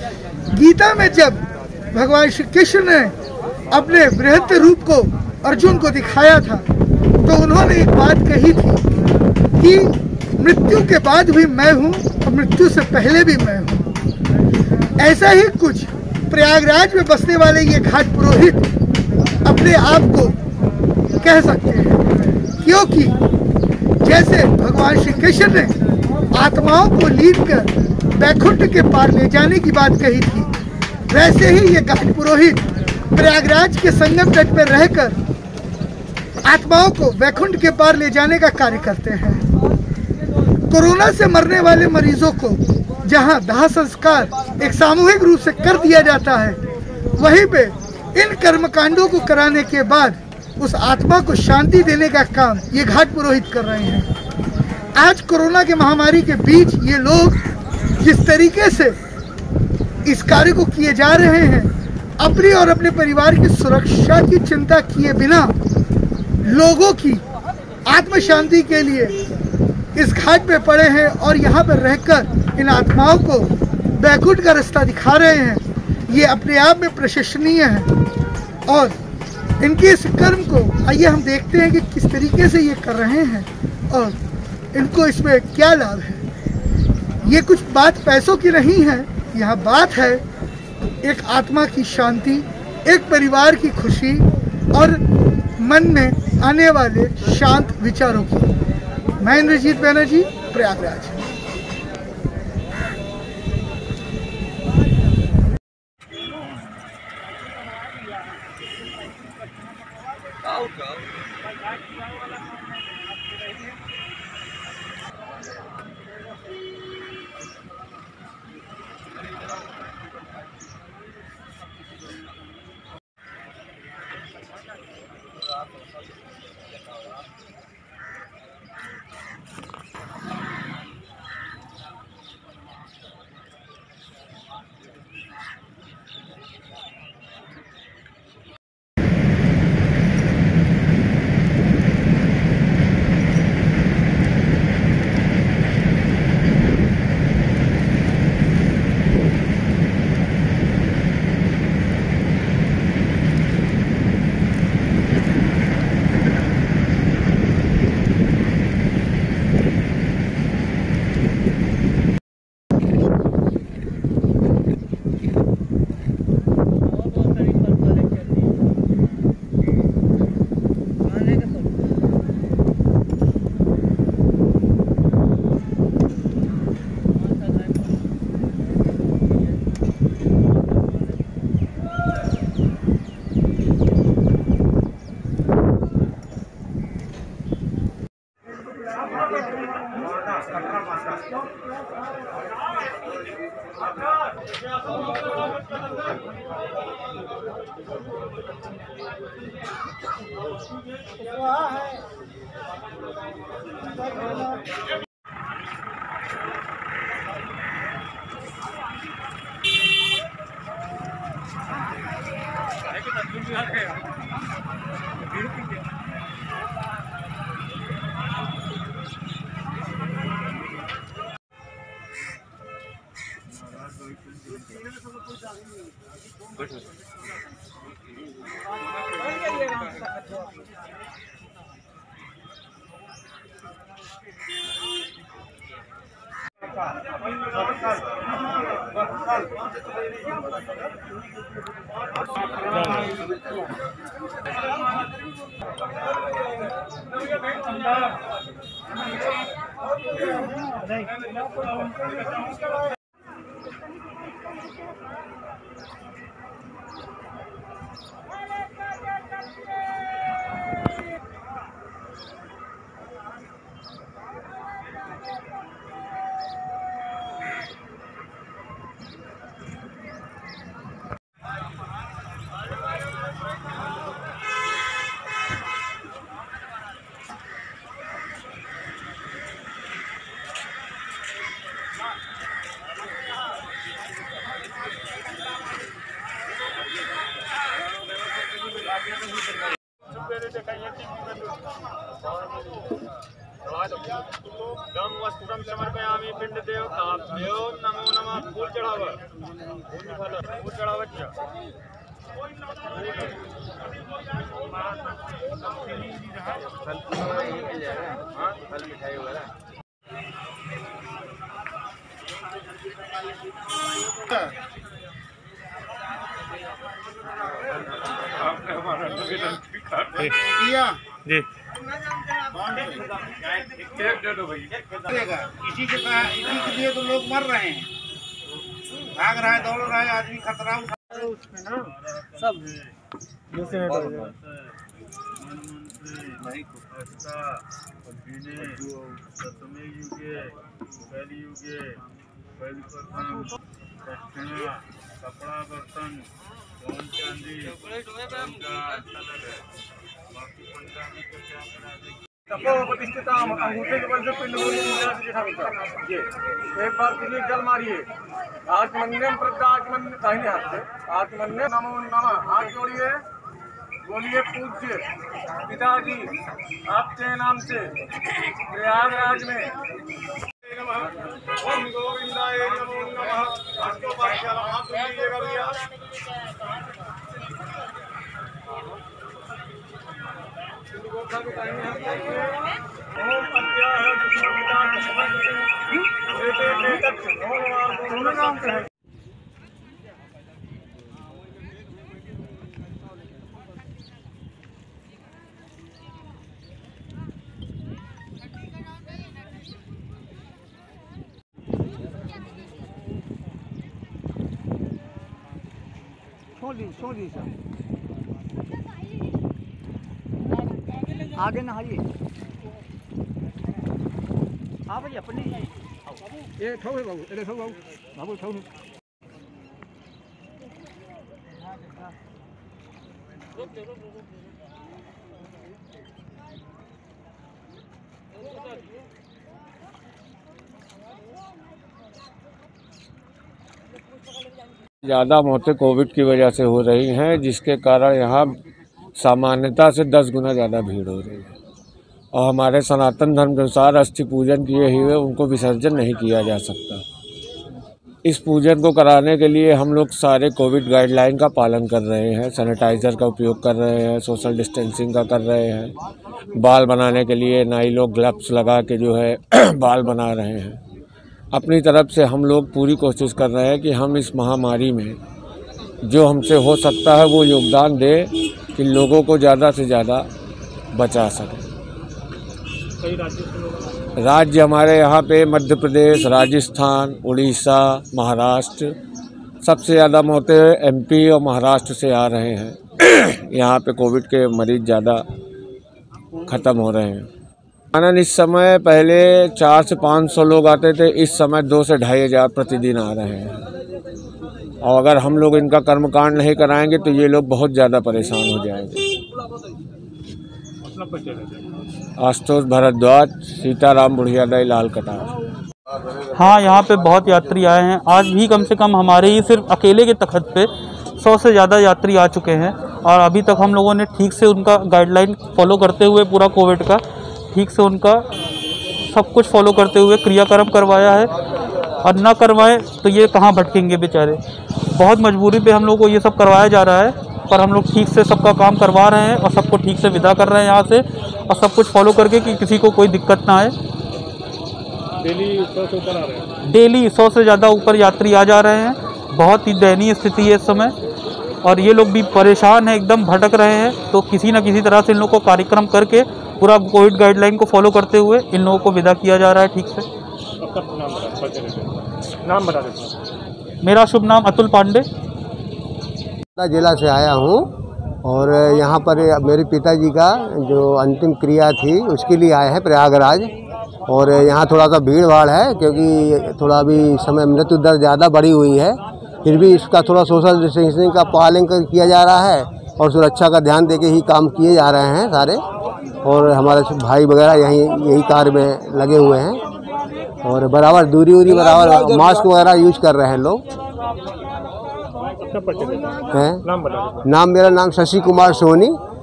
गीता में जब भगवान श्री कृष्ण ने अपने बृहत् रूप को अर्जुन को दिखाया था तो उन्होंने एक बात कही थी कि मृत्यु के बाद भी मैं हूँ और मृत्यु से पहले भी मैं हूँ। ऐसा ही कुछ प्रयागराज में बसने वाले ये घाट पुरोहित अपने आप को कह सकते हैं, क्योंकि जैसे भगवान श्री कृष्ण ने आत्माओं को लीन कर वैकुंठ के पार ले जाने की बात कही थी, वैसे ही ये घाट पुरोहित प्रयागराज के संगम तट पर रहकर आत्माओं को वैकुंठ के पार ले जाने का कार्य करते हैं। कोरोना से मरने वाले मरीजों को जहां दाह संस्कार एक सामूहिक रूप से कर दिया जाता है, वहीं पे इन कर्मकांडों को कराने के बाद उस आत्मा को शांति देने का काम ये घाट पुरोहित कर रहे हैं। आज कोरोना के महामारी के बीच ये लोग जिस तरीके से इस कार्य को किए जा रहे हैं, अपनी और अपने परिवार की सुरक्षा की चिंता किए बिना लोगों की आत्म शांति के लिए इस घाट पे पड़े हैं और यहाँ पर रहकर इन आत्माओं को वैकुंठ का रास्ता दिखा रहे हैं। ये अपने आप में प्रशंसनीय है और इनके इस कर्म को आइए हम देखते हैं कि किस तरीके से ये कर रहे हैं और इनको इसमें क्या लाभ है। ये कुछ बात पैसों की नहीं है, यहाँ बात है एक आत्मा की शांति, एक परिवार की खुशी और मन में आने वाले शांत विचारों की। मैं इंद्रजीत बैनर्जी, प्रयागराज। समर्पयामि पिंड देवताभ्यो नमो नमः। फूल चढ़ावा। जी इसी के लिए तो लोग मर रहे हैं, भाग रहा है, दौड़ रहा है, आदमी खतरा उसमें ना सब कपड़ा बर्तन चांदी अंगूठे के बल से पिंड एक बार के जल मारिए। आत्मन्यम प्रज्ञा आत्मन्य दाहिने हाथ से आत्मन्य नमो नमः हाथ जोड़िए, बोलिए पूज्य पिताजी आपके नाम से प्रयागराज में ओम गोविंदाय नमो नमः। आपको हाथ जोड़िएगा भैया। छोड़ी सर आगे नहाइए। हाँ भाई अपनी ये ठो है बाबू, ये ठो बाबू, बाबू ठो। ज़्यादा मौतें कोविड की वजह से हो रही हैं, जिसके कारण यहाँ सामान्यता से 10 गुना ज़्यादा भीड़ हो रही है। और हमारे सनातन धर्म के अनुसार अस्थि पूजन किए हुए उनको विसर्जन नहीं किया जा सकता। इस पूजन को कराने के लिए हम लोग सारे कोविड गाइडलाइन का पालन कर रहे हैं, सैनिटाइज़र का उपयोग कर रहे हैं, सोशल डिस्टेंसिंग का कर रहे हैं। बाल बनाने के लिए नाई लोग ग्लव्स लगा के जो है बाल बना रहे हैं। अपनी तरफ से हम लोग पूरी कोशिश कर रहे हैं कि हम इस महामारी में जो हमसे हो सकता है वो योगदान दे कि लोगों को ज़्यादा से ज़्यादा बचा सकें। राज्य हमारे यहाँ पे मध्य प्रदेश, राजस्थान, उड़ीसा, महाराष्ट्र, सबसे ज़्यादा मौतें MP और महाराष्ट्र से आ रहे हैं। यहाँ पे कोविड के मरीज ज़्यादा ख़त्म हो रहे हैं। आनंद इस समय पहले 400 से 500 लोग आते थे, इस समय 2 से 2,500 प्रतिदिन आ रहे हैं। और अगर हम लोग इनका कर्मकांड नहीं कराएंगे तो ये लोग बहुत ज़्यादा परेशान हो जाएंगे। आशुतोष भारद्वाज, सीताराम बुढ़ियादाई, लाल कटार। हाँ, यहाँ पे बहुत यात्री आए हैं। आज भी कम से कम हमारे ही सिर्फ अकेले के तखत पे 100 से ज़्यादा यात्री आ चुके हैं। और अभी तक हम लोगों ने ठीक से उनका गाइडलाइन फॉलो करते हुए पूरा कोविड का ठीक से उनका सब कुछ फॉलो करते हुए क्रियाक्रम करवाया है। और ना करवाएं तो ये कहाँ भटकेंगे बेचारे। बहुत मजबूरी पे हम लोग को ये सब करवाया जा रहा है, पर हम लोग ठीक से सबका काम करवा रहे हैं और सबको ठीक से विदा कर रहे हैं यहाँ से, और सब कुछ फॉलो करके कि किसी को कोई दिक्कत ना आए। डेली 100 से ऊपर आ रहे हैं। डेली 100 से ज़्यादा ऊपर यात्री आ जा रहे हैं। बहुत ही दयनीय स्थिति है इस समय, और ये लोग भी परेशान हैं, एकदम भटक रहे हैं। तो किसी न किसी तरह से इन लोगों को कार्यक्रम करके पूरा कोविड गाइडलाइन को फॉलो करते हुए इन लोगों को विदा किया जा रहा है ठीक से। नाम बता दें। मेरा शुभ नाम अतुल पांडे। जिला से आया हूँ और यहाँ पर मेरे पिताजी का जो अंतिम क्रिया थी उसके लिए आए हैं प्रयागराज। और यहाँ थोड़ा सा भीड़ भाड़ है क्योंकि थोड़ा अभी समय मृत्यु दर ज़्यादा बढ़ी हुई है। फिर भी इसका थोड़ा सोशल डिस्टेंसिंग का पालन किया जा रहा है और सुरक्षा का ध्यान देके ही काम किए जा रहे हैं सारे। और हमारे भाई वगैरह यही कार्य में लगे हुए हैं और बराबर दूरी बराबर मास्क वगैरह यूज कर रहे हैं लोग। नाम बता दें। नाम मेरा नाम शशि कुमार सोनी।